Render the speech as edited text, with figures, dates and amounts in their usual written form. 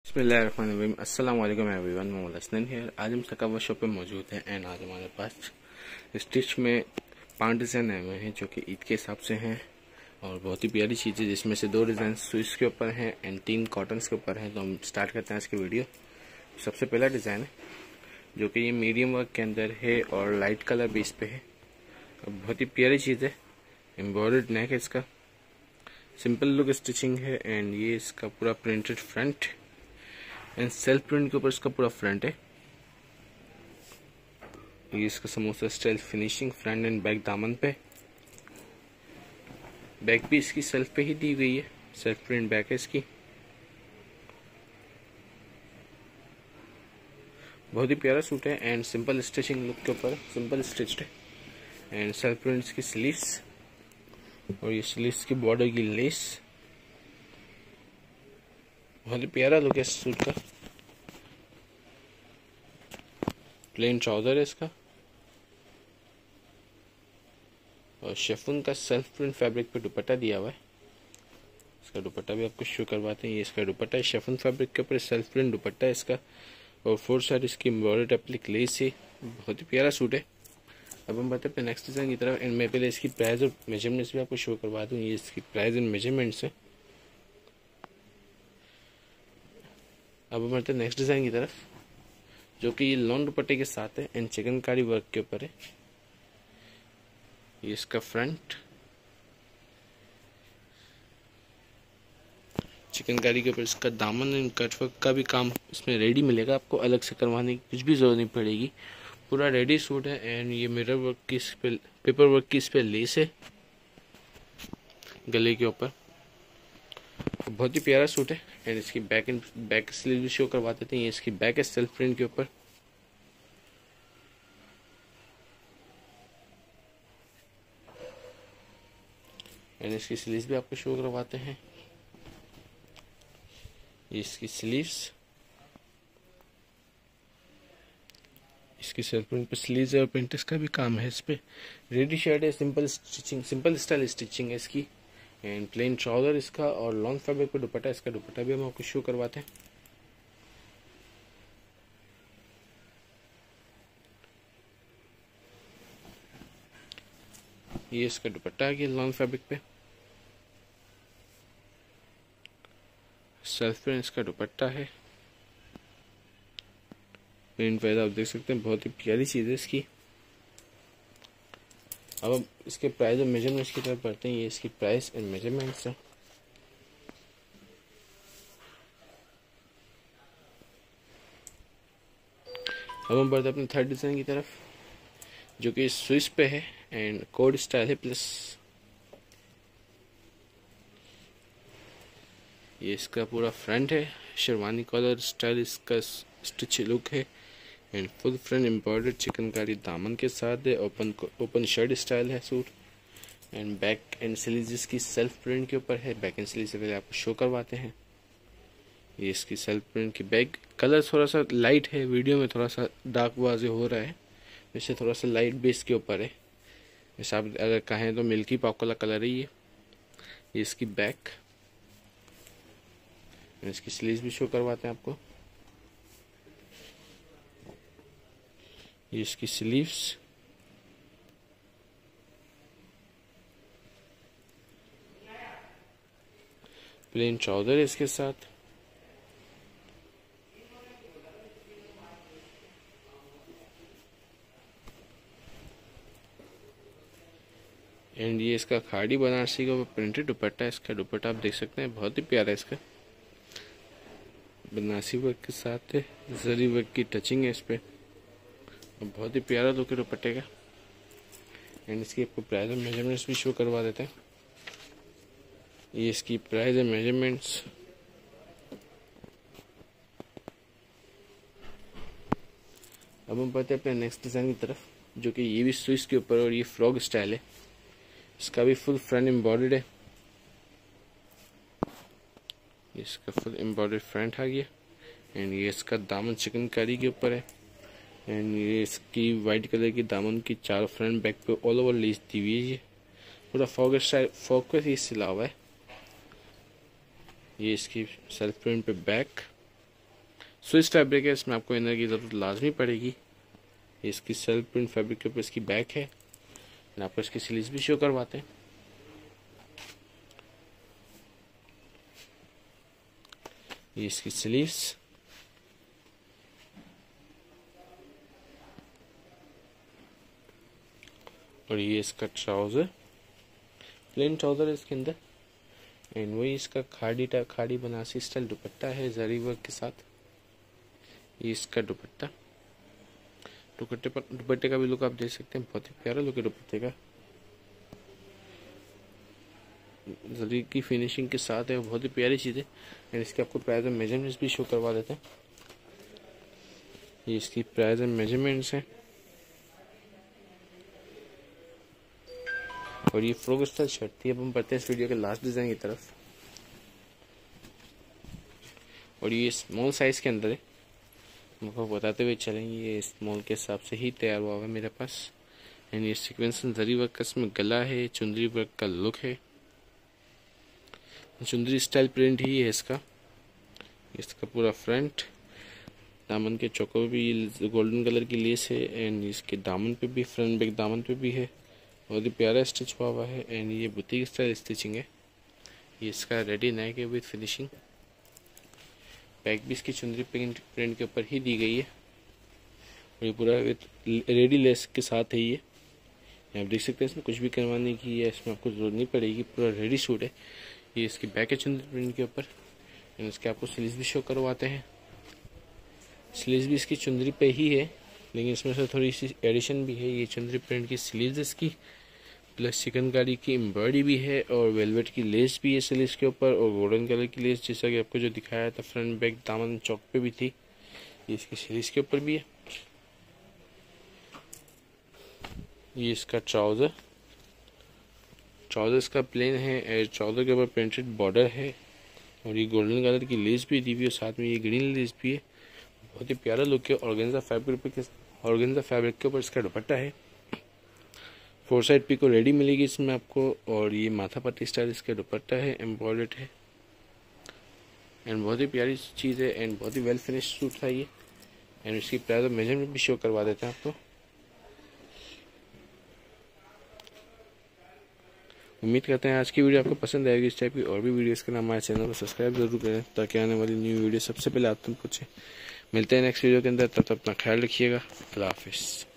बिस्मिल्लाहिर्रहमानिर्रहीम। अस्सलाम वालेकुम एवरीवन, मैं हसन हियर। आज हम सकावा शॉप पे मौजूद हैं एंड आज हमारे पास स्टिच में 5 डिज़ाइन आए हुए हैं जो कि ईद के हिसाब से हैं और बहुत ही प्यारी चीज़ है, जिसमें से 2 डिज़ाइन स्विच के ऊपर हैं एंड 3 कॉटन्स के ऊपर हैं। तो हम स्टार्ट करते हैं इसकी वीडियो। सबसे पहला डिज़ाइन है जो कि ये मीडियम वर्क के अंदर है और लाइट कलर बेस पे है और बहुत ही प्यारी चीज़ है। एम्ब्रॉयडर्ड नेक है इसका, सिंपल लुक स्टिचिंग है एंड ये इसका पूरा printed front and self print के ऊपर इसका पूरा फ्रंट है। ये इसका samosa style finishing front and back दामन पे। बैक भी इसकी सेल्फ पे ही दी गई है, सेल्फ प्रिंट बैक है इसकी। बहुत ही प्यारा सूट है एंड सिंपल स्टिचिंग लुक के ऊपर सिंपल स्टिच्ड है एंड सेल्फ प्रिंट की स्लीव्स और ये स्लीव्स की बॉर्डर की लेस। बहुत ही प्यारा लुक है इस सूट का। प्लेन ट्राउजर है इसका और शेफून का सेल्फ प्रिंट फैब्रिक पे दुपट्टा दिया हुआ है। इसका दुपट्टा भी आपको शो करवाते हैं। ये इसका दुपट्टा है, शेफून फैब्रिक के ऊपर सेल्फ प्रिंट दुपट्टा है इसका और 4 साइड इसकी एम्ब्रॉयडर्ड एप्लिक लेस है। बहुत ही प्यारा सूट है। अब हम बताते हैं नेक्स्ट डिजाइन की तरफ एंड मैं पहले इसकी प्राइस और मेजरमेंट्स भी आपको शो करवा दूँ। ये इसकी प्राइस एंड मेजरमेंट्स है। अब हम बढ़ते हैं नेक्स्ट डिजाइन की तरफ जो कि ये लॉन दुपट्टे के साथ है एंड चिकनकारी वर्क के ऊपर है। ये इसका फ्रंट चिकनकारी के ऊपर इसका दामन एंड कट वर्क का भी काम इसमें रेडी मिलेगा, आपको अलग से करवाने की कुछ भी जरूरत नहीं पड़ेगी। पूरा रेडी सूट है एंड ये मिरर वर्क की इस पे पेपर वर्क की इस पे लेस है गले के ऊपर। बहुत ही प्यारा सूट है एंड इसकी बैक स्लीव भी शो करवा देते हैं। ये इसकी बैक है सेल्फ प्रिंट के ऊपर। एंड इसकी स्लीव्स भी आपको शो करवाते हैं। ये इसकी स्लीव्स, इसकी सेल्फ प्रिंट पे स्लीव्स है और प्रिंटेस का भी काम है इस पे। रेडी शर्ट है, simple stitching simple style stitching है इसकी एंड प्लेन ट्राउजर इसका और लॉन्ग फैब्रिक पे दुपट्टा। इसका दुपट्टा भी हम आपको शो करवाते हैं। ये इसका दुपट्टा है लॉन्ग फैब्रिक पे, सेल्फ प्रिंट इसका दुपट्टा है। प्रिंट वगैरह आप देख सकते हैं, बहुत ही प्यारी चीज है इसकी। अब हम इसके प्राइस और मेजरमेंट्स की तरफ बढ़ते हैं। ये इसकी प्राइस एंड मेजरमेंट्स है। अब हम बढ़ते हैं अपने थर्ड डिजाइन की तरफ जो कि स्विच पे है एंड कोड स्टाइल है प्लस। ये इसका पूरा फ्रंट है, शेरवानी कॉलर स्टाइल इसका स्टिच लुक है and full front embroidered chikankari दामन के साथ है। ओपन शर्ट स्टाइल है suit and back and sleeves इसकी सेल्फ प्रिंट के ऊपर है। बैक एंड स्लीव से पहले आपको शो करवाते हैं। ये इसकी सेल्फ प्रिंट की बैक कलर थोड़ा सा लाइट है, वीडियो में थोड़ा सा डार्क वाजे हो रहा है, वैसे थोड़ा सा लाइट बेस के ऊपर है। वैसे आप अगर कहें तो मिल्की पॉप वाला कलर है ये इसकी बैक। इसकी स्लीव्स भी शो करवाते हैं आपको। ये इसकी स्लीव्स, प्लेन ट्राउजर है इसके साथ एंड ये इसका खाड़ी बनारसी का प्रिंटेड दुपट्टा है। इसका दुपट्टा आप देख सकते हैं, बहुत ही प्यारा है इसका। बनारसी वर्क के साथ है, जरी वर्क की टचिंग है इस पे और बहुत ही प्यारा लुक है दुपट्टे का। एंड इसकी आपको प्राइस और मेजरमेंट्स भी शो करवा देते हैं। ये इसकी प्राइस और मेजरमेंट्स। अब हम बढ़ते हैं अपने नेक्स्ट डिजाइन की तरफ जो कि ये भी स्विच के ऊपर और ये फ्रॉक स्टाइल है। इसका भी फुल फ्रंट एम्ब्रॉयडर्ड है। इसका फुल एम्ब्रॉयडर्ड फ्रंट आ गया एंड ये इसका दामन चिकनकारी के ऊपर है एंड ये इसकी वाइट कलर की दामन की 4 फ्रंट बैक पे ऑल ओवर लेस दी हुई है। ये पूरा फॉक स्टाइल फॉक से सिला हुआ है। ये इसकी सेल्फ प्रिंट पे बैक स्विस फैब्रिक है, इसमें आपको इनर की ज़रूरत लाजमी पड़ेगी। इसकी सेल्फ प्रिंट फैब्रिक के ऊपर इसकी बैक है। आपको इसकी स्लीव्स भी शो करवाते हैं। ये इसकी स्लीव्स, और ये इसका ट्राउज़र, प्लेन ट्राउज़र है इसके अंदर। एंड वही इसका खाड़ी बनारसी स्टाइल दुपट्टा है जरी वर्क के साथ। ये इसका दुपट्टा, दुपट्टे का भी लुक आप देख सकते हैं, बहुत ही प्यारा लुक है दुपट्टे का। जरी की फिनिशिंग के साथ है, बहुत ही प्यारी चीज़ है। एंड इसके आपको प्राइस एंड मेजरमेंट्स भी शो करवा देते हैं। ये इसकी प्राइस एंड मेजरमेंट्स हैं। और ये फ्रॉक स्टाइल शर्ट थी। अब हम बढ़ते हैं इस वीडियो के लास्ट डिज़ाइन की तरफ। और ये स्मॉल साइज़ के अंदर है, आपको बताते हुए चलेंगे। ये स्मॉल के हिसाब से ही तैयार हुआ है मेरे पास। एंड ये सीक्वेंस जरी वर्क का इसमें गला है, चुंदरी वर्क का लुक है, चुंदरी स्टाइल प्रिंट ही है इसका। इसका पूरा फ्रंट, दामन के चौकों भी गोल्डन कलर की लेस है। एंड इसके दामन पे भी, फ्रंट बैक दामन पे भी है, बहुत ही प्यारा स्टिच हुआ है। एंड ये बुटीक स्टाइल स्टिचिंग है। ये इसका रेडी नेक है विद फिनिशिंग। बैक भी इसकी चुंदरी प्रिंट के ऊपर ही दी गई है। और ये पूरा विद रेडी लेस के साथ है। ये आप देख सकते हैं, इसमें कुछ भी करवाने की है इसमें आपको जरूरत नहीं पड़ेगी, पूरा रेडी सूट है। ये इसकी बैक है चुंदरी प्रिंट के ऊपर। एंड इसके आपको स्लीव्स भी शो करवाते हैं। स्लीव्स भी इसकी चुंदरी पे ही है, लेकिन इसमें से थोड़ी सी एडिशन भी है। ये चुंदरी प्रिंट की स्लीव्स इसकी, प्लस चिकनकारी की एम्ब्रॉयडरी भी है, और वेलवेट की लेस भी है स्लीव्स के ऊपर, और गोल्डन कलर की लेस, जैसा कि आपको जो दिखाया था फ्रंट बैक दामन चौक पे भी थी, ये इसकी स्लीव्स के ऊपर भी है। ये इसका ट्राउज़र इसका प्लेन है। ट्राउज़र के ऊपर प्रिंटेड बॉर्डर है, और ये गोल्डन कलर की लेस भी दी हुई है, साथ में ये ग्रीन लेस भी है। बहुत ही प्यारा लुक है। ऑर्गेन्जा फैब्रिक के ऊपर इसका दुपट्टा है। 4 साइड पिको रेडी मिलेगी इसमें आपको। और ये माथा पट्टी स्टाइल इसका दुपट्टा है, एम्ब्रॉयडर्ड है। एंड बहुत ही प्यारी चीज़ है, एंड बहुत ही वेल फिनिश सूट था ये। एंड इसकी प्राइस और मेजरमेंट भी शो करवा देते हैं आपको। उम्मीद करते हैं आज की वीडियो आपको पसंद आएगी। इस टाइप की और भी वीडियोस के लिए हमारे चैनल को सब्सक्राइब जरूर करें, ताकि आने वाली न्यू वीडियो सबसे पहले आप तक पहुंचे। मिलते हैं नेक्स्ट वीडियो के अंदर, तब तक अपना ख्याल रखिएगा। अल्लाह हाफिज़।